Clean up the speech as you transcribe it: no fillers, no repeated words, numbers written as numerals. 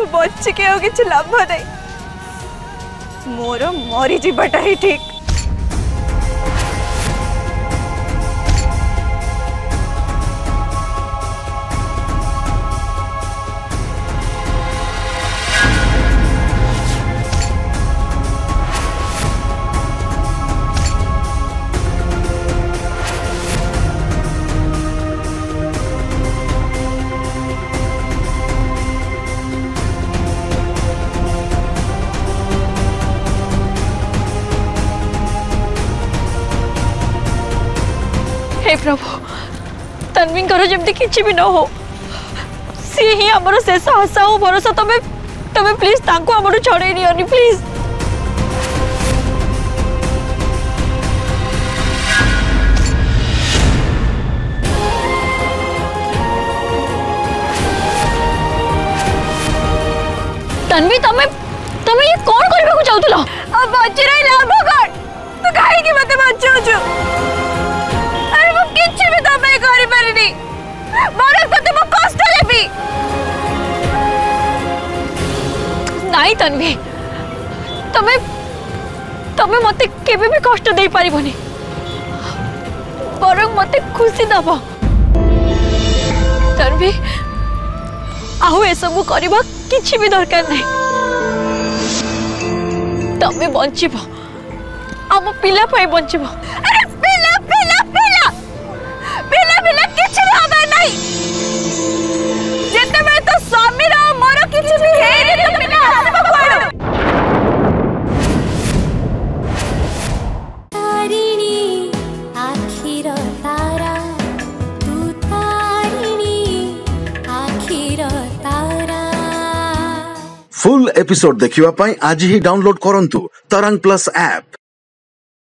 बचिके आ किछि लाभ नहीं मोर मरी जीवाटा ही ठीक। हे प्रभु तन्वी जमती किसी भी न हो सी ही आमर शेष आशा और भरोसा तमें तमें प्लीज तांको आमर छड़े नियोनी प्लीज। तन्वी तमें तमें ये कौन करबा को चाहतलो अब बच्चे रे लाभ कर तू काहे की मते बच्चो छु अरे वो किछि भी तमें करि परनी मोर कते मो कष्ट लेबी नहीं तन्वी तमें तमें मते केबे भी कष्ट दे पारिबोनी बरং मते खुशी दबो तन्वी आउ ए सब करबा किछि भी दरकार नहीं तमें बंचिबो आम पिला पाई बंचिबो। अरे पिला पिला पिला पिला पिला किछि लाभ नहीं जेते में तो स्वामी रा मोर किछि भी हे तो पिला आसबो कोड तारिणी आखिर तारा तू तारिणी आखिर तारा। फुल एपिसोड देखिवा पाई आज ही डाउनलोड करंतु तरंग प्लस ऐप।